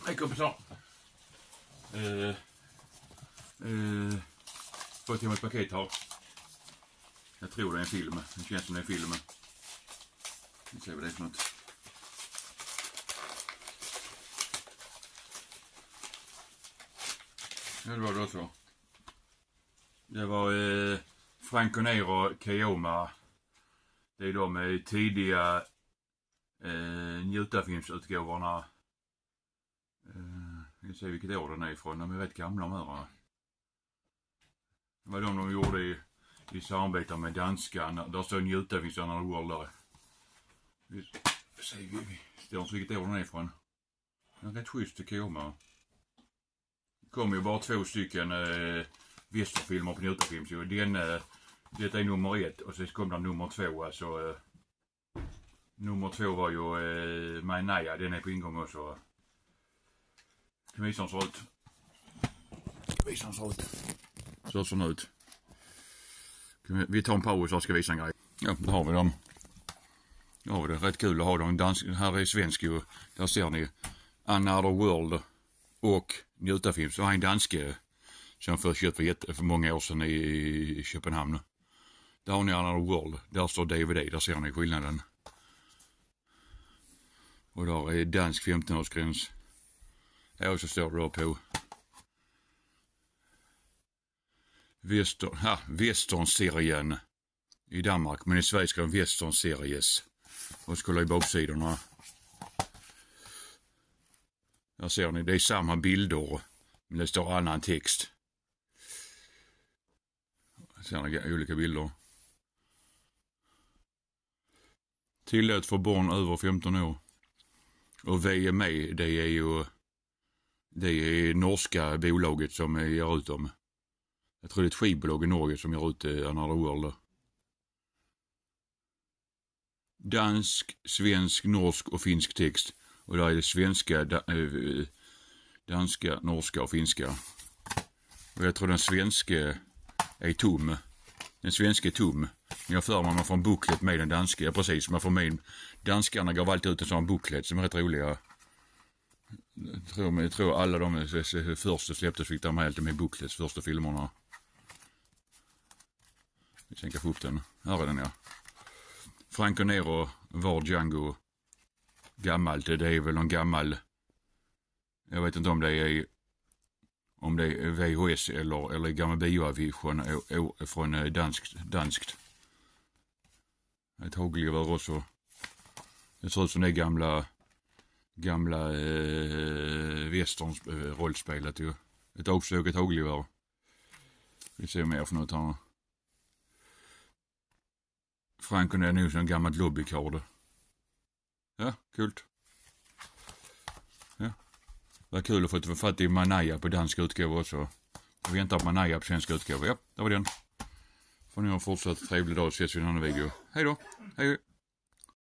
Hej kompisar. Fått hem ett paket här. Jag tror det är en film. Det känns som det är en film. Vi ser vad det är för något. Ja, det var det också. Det var Franco Nero Keoma. Det är de tidiga njutarfilmsutgåvorna. Vi ser vilket år den är ifrån. De är rätt gamla de här. Det var de gjorde i samarbete med danskan. Där står njutarfilmsarna och World där. Vi står inte vilket år den är ifrån. Den är rätt schysst till Keoma. Det kommer ju bara 2 stycken västerfilmer på njutarfilm. Så detta är nummer 1 och så kommer det nummer 2. Alltså, nummer 2 var ju Maja, den är på ingång också. Kan visa den så ut. Så ser den ut. Vi tar en paus och ska visa en grej. Ja, där har vi dem. Ja, det är rätt kul att ha dem. Här är svensk ju. Där ser ni Another World och njutarfilm. Så har en danske som först köpt för många år sedan i Köpenhamn. Där har ni Another World. Där står DVD. Där ser ni skillnaden. Och där är dansk 15-årsgräns. Och så står det då på Western-serien i Danmark. Men i Sverige ska de Western-series. Och skulle i baksidorna. Där ser ni, det är samma bilder. Men det står annan text. Ser ni olika bilder. Tillåt för barn över 15 år. Och VMA, det är norska bolaget som gör ut dem. Jag tror det är ett skivbolag i Norge som gör ut Another World. Dansk, svensk, norsk och finsk text. Och där är det svenska, danska, norska och finska. Och jag tror den svenska är tom. Den svenska är tom. Jag för man får en booklet med den danska. Ja, precis, man får med danskarna gav alltid ut en sån booklet som är rätt roliga. Jag tror alla de första släpptes fick de med booklets, första filmerna. Vi tänker få upp den. Här är den, ja. Franco Nero var Django gammalt. Det är väl någon gammal. Jag vet inte om det är VHS eller gammal biovision från danskt. Ett hagelgevär också. Det ser ut som det gamla västerns rollspelet ju. Ett avsågat hagelgevär. Vi ser mer för något här. Franco är nu som en gammalt lobbykard. Ja, kul. Ja. Vad kul att få fatt i Maja på dansk utgåva också. Jag väntar på Maja på svensk utgåva. Ja, det var den. Får ni ha en fortsatt trevlig dag och ses i en annan video. Hej då. Hej.